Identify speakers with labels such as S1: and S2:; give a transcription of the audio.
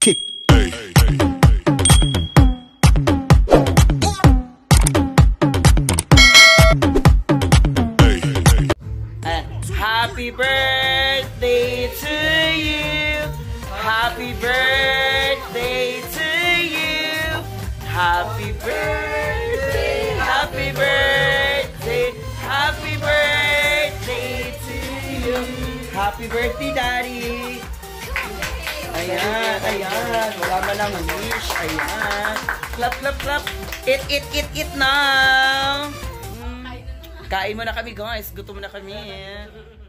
S1: kick.
S2: Happy birthday to you. Happy birthday to you. Happy birthday. Happy birthday. Happy birthday to you. Happy birthday, Daddy. Ayan, ayan. Wala man lang wish. Ayan. Clap, clap, clap. Eat now. Kain mo na kami, guys. Gutom na kami.